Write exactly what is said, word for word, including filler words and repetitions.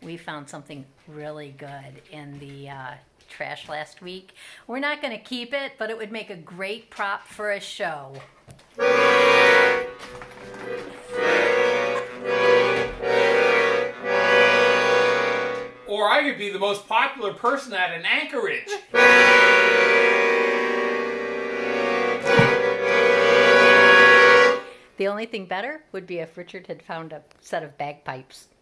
we found something really good in the uh, trash last week. We're not going to keep it, but it would make a great prop for a show. Or I could be the most popular person at an anchorage. The only thing better would be if Richard had found a set of bagpipes.